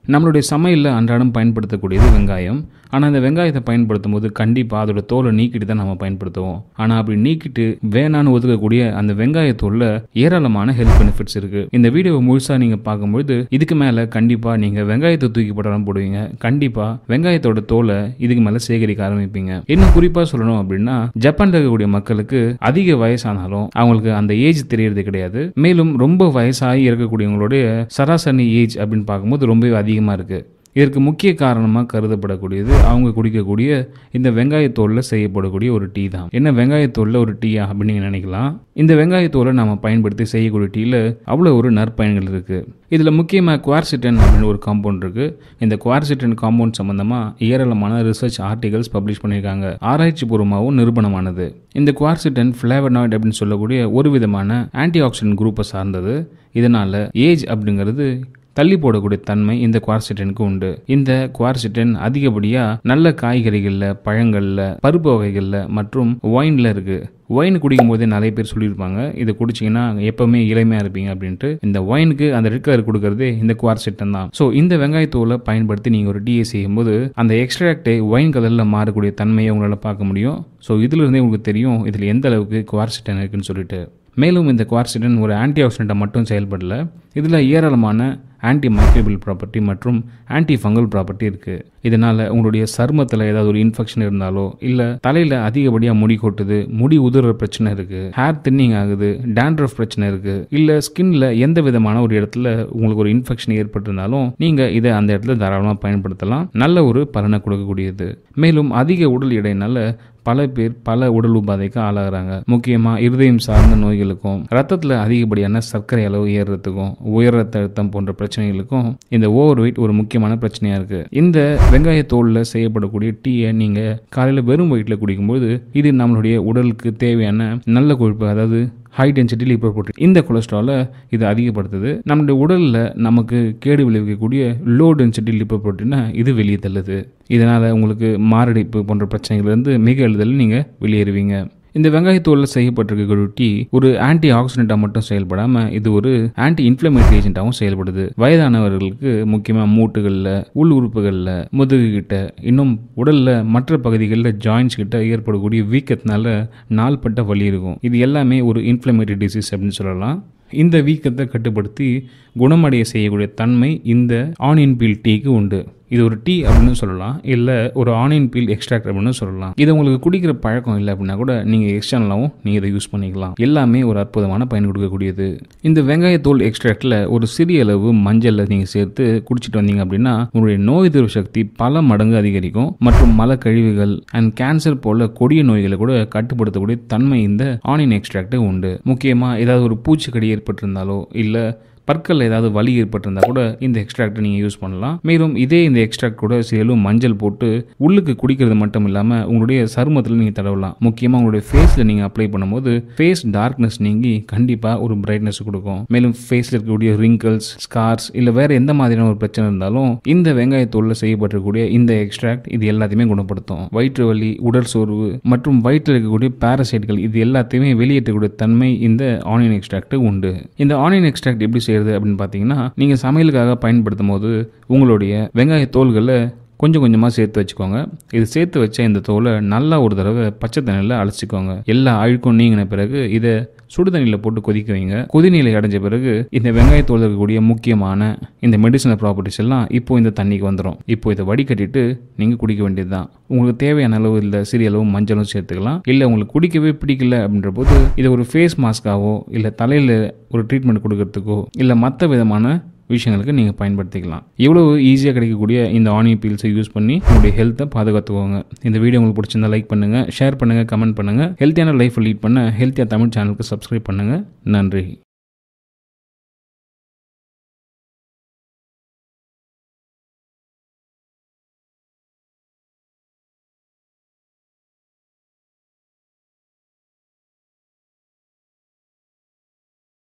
நம்மளுடைய சமையல்ல அன்றாடம் பயன்படுத்தக்கூடியது வெங்காயம். ஆனா இந்த வெங்காயத்தை பயன்படுத்தும் போது கண்டிப்பா அதோட தோலை நீக்கிட்டு தான் நம்ம பயன்படுத்துவோம். ஆனா அப்படி நீக்கிட்டு வேணான்னு ஒதுக்கக்கூடிய அந்த வெங்காய தோல்ல ஏராளமான ஹெல்த் பெனிஃபிட்ஸ் இருக்கு. இந்த வீடியோவை முழுசா நீங்க பார்க்கும்போது இதுக்கு மேல கண்டிப்பா நீங்க வெங்காயத்தை தூக்கி போடாம போடுவீங்க. கண்டிப்பா வெங்காயத்தோட தோலை இதுக்கு மேல சேகரிக்க ஆரம்பிப்பீங்க. இன்னும் குறிப்பா சொல்லணும் அப்படின்னா ஜப்பான்ல இருக்கக்கூடிய மக்களுக்கு அதிக வயசானாலும் அவங்களுக்கு அந்த ஏஜ் தெரியறது கிடையாது. மேலும் ரொம்ப வயசாகி இருக்கக்கூடியவங்களுடைய சராசரி ஏஜ் அப்படின்னு பார்க்கும்போது ரொம்பவே அதிகமா இருக்கு. இதற்கு முக்கிய காரணமாக கருதப்படக்கூடியது அவங்க குடிக்கக்கூடிய இந்த வெங்காயத்தோலில் செய்யப்படக்கூடிய ஒரு டீ தான். என்ன வெங்காயத்தோலில் ஒரு டீயா அப்படின்னு நீங்கள் நினைக்கலாம். இந்த வெங்காயத்தோலை நம்ம பயன்படுத்தி செய்யக்கூடிய டீயில் அவ்வளோ ஒரு நற்பயன்கள் இருக்குது. இதில் முக்கியமாக quercetin அப்படின்னு ஒரு காம்பவுண்ட் இருக்குது. இந்த quercetin காம்பவுண்ட் சம்மந்தமாக ஏராளமான ரிசர்ச் ஆர்டிகல்ஸ் பப்ளிஷ் பண்ணியிருக்காங்க. ஆராய்ச்சி பூர்வமாகவும் நிரூபணமானது. இந்த quercetin flavonoid அப்படின்னு சொல்லக்கூடிய ஒரு விதமான ஆன்டி-ஆக்சிடன்ட் குரூப்பை சார்ந்தது. இதனால் ஏஜ் அப்படிங்கிறது தள்ளி போடக்கூடிய தன்மை இந்த quercetinக்கு உண்டு. இந்த quercetin அதிகப்படியா நல்ல காய்கறிகள்ல, பழங்கள்ல, பருப்பு வகைகள்ல மற்றும் ஒயின்ல இருக்கு. ஒயின் குடிக்கும் போதே நிறைய பேர் சொல்லியிருப்பாங்க, இதை குடிச்சிங்கன்னா எப்பவுமே இளமையா இருப்பீங்க அப்படின்ட்டு. இந்த ஒயினுக்கு அந்த ரெட் கலர் கொடுக்கறதே இந்த quercetin தான். ஸோ இந்த வெங்காயத்தோலை பயன்படுத்தி நீங்கள் ஒரு டீயை செய்யும்போது அந்த எக்ஸ்ட்ராக்டை ஒயின் கலரில் மாறக்கூடிய தன்மையை உங்களால் பார்க்க முடியும். ஸோ இதுல இருந்தே உங்களுக்கு தெரியும் இதில் எந்த அளவுக்கு quercetin இருக்குன்னு சொல்லிட்டு. மேலும் இந்த quercetin ஒரு ஆன்டிஆக்சிடென்ட்டாக மட்டும் செயல்படல, இதில் ஏராளமான ஆன்டி மைக்ரோபியல் ப்ராப்பர்ட்டி மற்றும் ஆன்டி ஃபங்கல் ப்ராப்பர்ட்டி இருக்குது. இதனால் உங்களுடைய சருமத்தில் ஏதாவது ஒரு இன்ஃபெக்ஷன் இருந்தாலோ, இல்லை தலையில் அதிகப்படியாக முடி கொட்டுது, முடி உதிர பிரச்சனை இருக்குது, ஹேர் தின்னிங் ஆகுது, dandruff பிரச்சனை இருக்குது, இல்லை ஸ்கின்ல எந்த விதமான ஒரு இடத்துல உங்களுக்கு ஒரு இன்ஃபெக்ஷன் ஏற்பட்டிருந்தாலும் நீங்கள் இதை அந்த இடத்துல தாராளமாக பயன்படுத்தலாம். நல்ல ஒரு பலனை கொடுக்கக்கூடியது. மேலும் அதிக உடல் எடையினால பல பேர் பல உடல் உபாதைக்கு ஆளாகிறாங்க. முக்கியமாக இருதயம் சார்ந்த நோய்களுக்கும், ரத்தத்தில் அதிகப்படியான சர்க்கரை அளவு ஏறுறதுக்கும், உயர் ரத்த அழுத்தம் போன்ற பிரச்சனைகளுக்கும் இந்த ஓவர் வெயிட் ஒரு முக்கியமான பிரச்சனையாக இருக்குது. இந்த வெங்காயத்தோலில் செய்யப்படக்கூடிய டீயை நீங்கள் காலையில் வெறும் வயிற்றில் குடிக்கும்போது இது நம்மளுடைய உடலுக்கு தேவையான நல்ல கொழுப்பு, அதாவது ஹை டென்சிட்டி லிப்போப்ரோட்டீன், இந்த கொலஸ்ட்ராலை இது அதிகப்படுத்துது. நம்மளுடைய உடலில் நமக்கு கேடு விளைவிக்கக்கூடிய லோ டென்சிட்டி லிப்போப்ரோட்டீனை இது வெளியே தள்ளுது. இதனால் உங்களுக்கு மாரடைப்பு போன்ற பிரச்சனைகள்லேருந்து மிக எளிதில் நீங்கள் வெளியேறுவீங்க. இந்த வெங்காயத்தோலில் செய்யப்பட்டிருக்கக்கூடிய டீ ஒரு ஆன்டி ஆக்சிடென்ட்டாக மட்டும் செயல்படாமல் இது ஒரு ஆன்டி இன்ஃப்ளமேட்டரி ஏஜென்ட்டாகவும் செயல்படுது. வயதானவர்களுக்கு முக்கியமாக மூட்டுகளில், உள் உறுப்புகளில், முதுகு கிட்ட, இன்னும் உடலில் மற்ற பகுதிகளில் ஜாயின்ஸ் கிட்ட ஏற்படக்கூடிய வீக்கத்தினால நாள்பட்ட வலி இருக்கும். இது எல்லாமே ஒரு இன்ஃப்ளமேட்டரி டிசீஸ் அப்படின்னு சொல்லலாம். இந்த வீக்கத்தை கட்டுப்படுத்தி குணமடைய செய்யக்கூடிய தன்மை இந்த ஆனியன் பீல் டீக்கு உண்டு. இது ஒரு டீ அப்படின்னு சொல்லலாம், இல்லை ஒரு ஆனியன் பீல் எக்ஸ்ட்ராக்ட் அப்படின்னு சொல்லலாம். இதை உங்களுக்கு குடிக்கிற பழக்கம் இல்லை அப்படின்னா கூட நீங்கள் எக்ஸ்டர்னலாகவும் நீங்கள் இதை யூஸ் பண்ணிக்கலாம். எல்லாமே ஒரு அற்புதமான பயன் கொடுக்கக்கூடியது. இந்த வெங்காயத்தோல் எக்ஸ்ட்ராக்டில் ஒரு சிறிய அளவு மஞ்சளில் நீங்கள் சேர்த்து குடிச்சிட்டு வந்தீங்க அப்படின்னா உங்களுடைய நோய் எதிர்ப்பு சக்தி பல மடங்கு அதிகரிக்கும். மற்றும் மல கழிவுகள் அண்ட் கேன்சர் போல கொடிய நோய்களை கூட கட்டுப்படுத்தக்கூடிய தன்மை இந்த ஆனியன் எக்ஸ்ட்ராக்ட் உண்டு. முக்கியமாக ஏதாவது ஒரு பூச்சிக்கடி ஏற்பட்டிருந்தாலோ, இல்லை பற்கள் ஏதாவது வலி ஏற்பட்டிருந்தா கூட இந்த எக்ஸ்ட்ராக்டை நீங்கள் யூஸ் பண்ணலாம். மேலும் இதே இந்த எக்ஸ்ட்ராக்ட் கூட சிறிதும் மஞ்சள் போட்டு உள்ளுக்கு குடிக்கிறது மட்டும் இல்லாமல் உங்களுடைய சருமத்தில் நீங்கள் தடவலாம். முக்கியமாக உங்களுடைய ஃபேஸில் நீங்கள் அப்ளை பண்ணும்போது ஃபேஸ் டார்க்னஸ் நீங்கி கண்டிப்பாக ஒரு பிரைட்னஸ் கொடுக்கும். மேலும் ஃபேஸில் இருக்கக்கூடிய ரிங்கிள்ஸ், ஸ்கார்ஸ், இல்லை வேறு எந்த மாதிரியான ஒரு பிரச்சனை இருந்தாலும் இந்த வெங்காயத்தோலில் செய்யப்பட்டிருக்கக்கூடிய இந்த எக்ஸ்ட்ராக்ட் இது எல்லாத்தையுமே குணப்படுத்தும். வயிற்று வலி, உடல் சோர்வு மற்றும் வயிற்றில் இருக்கக்கூடிய பாரசைட்கள் இது எல்லாத்தையுமே வெளியேற்றக்கூடிய தன்மை இந்த ஆனியன் எக்ஸ்ட்ராக்ட் உண்டு. இந்த ஆனியன் எக்ஸ்ட்ராக்ட் எப்படி அப்படின்னு பார்த்தீங்கன்னா, நீங்க சமையலுக்காக பயன்படுத்தும் போது உங்களுடைய வெங்காய தோல்களை கொஞ்சம் கொஞ்சமாக சேர்த்து வச்சுக்கோங்க. இது சேர்த்து வச்ச இந்த தோலை நல்லா ஒரு தடவை பச்சை தண்ணியில் அலசிக்கோங்க. எல்லா அழுக்கும் நீங்கின பிறகு இதை சுடுதண்ணியில் போட்டு கொதிக்க வைங்க. கொதிநிலை அடைஞ்ச பிறகு இந்த வெங்காயத்தோல் இருக்கக்கூடிய முக்கியமான இந்த மெடிசனல் ப்ராப்பர்ட்டிஸ் எல்லாம் இப்போ இந்த தண்ணிக்கு வந்துடும். இப்போ இதை வடிகட்டிட்டு நீங்கள் குடிக்க வேண்டியது தான். உங்களுக்கு தேவையான அளவு இல்லை சிறிய அளவு மஞ்சளும் சேர்த்துக்கலாம். இல்லை உங்களுக்கு குடிக்கவே பிடிக்கல அப்படின்ற போது இதை ஒரு ஃபேஸ் மாஸ்காவோ, இல்லை தலையில் ஒரு ட்ரீட்மெண்ட் கொடுக்கறதுக்கோ, இல்லை மற்ற விதமான விஷயங்களுக்கு நீங்கள் பயன்படுத்திக்கலாம். இவ்வளவு ஈஸியாக கிடைக்கக்கூடிய இந்த ஆனியன் பீல்ஸை யூஸ் பண்ணி உங்களுடைய ஹெல்த்தை பாதுகாத்துக்கோங்க. இந்த வீடியோ உங்களுக்கு பிடிச்சிருந்தா லைக் பண்ணுங்கள், ஷேர் பண்ணுங்கள், கமெண்ட் பண்ணுங்கள். ஹெல்த்தியான லைஃப்பை லீட் பண்ண ஹெல்த்தியாக தமிழ் சேனலுக்கு சப்ஸ்கிரைப் பண்ணுங்கள். நன்றி.